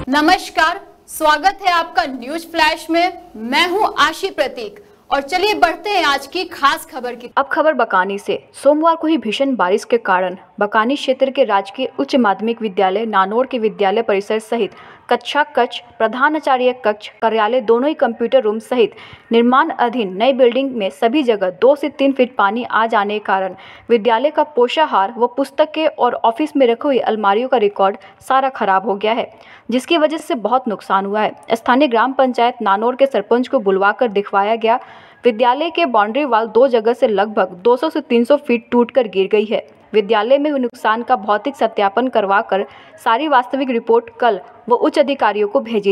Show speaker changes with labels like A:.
A: नमस्कार, स्वागत है आपका न्यूज फ्लैश में। मैं हूं आशी प्रतीक और चलिए बढ़ते हैं आज की खास खबर की।
B: अब खबर बकानी से। सोमवार को ही भीषण बारिश के कारण बकानी क्षेत्र के राजकीय उच्च माध्यमिक विद्यालय नानौर के विद्यालय परिसर सहित कक्षा कक्ष, प्रधानाचार्य कक्ष, कार्यालय दोनों ही कंप्यूटर रूम सहित निर्माण अधीन नई बिल्डिंग में सभी जगह 2 से 3 फीट पानी आ जाने के कारण विद्यालय का पोषाहार व पुस्तकें और ऑफिस में रखी हुई अलमारियों का रिकॉर्ड सारा खराब हो गया है, जिसकी वजह से बहुत नुकसान हुआ है। स्थानीय ग्राम पंचायत नानौर के सरपंच को बुलवाकर दिखवाया गया। विद्यालय के बाउंड्री वाल 2 जगह से लगभग 200 से 300 फीट टूटकर गिर गई है। विद्यालय में हुए नुकसान का भौतिक सत्यापन करवाकर सारी वास्तविक रिपोर्ट कल वो उच्च अधिकारियों को भेजी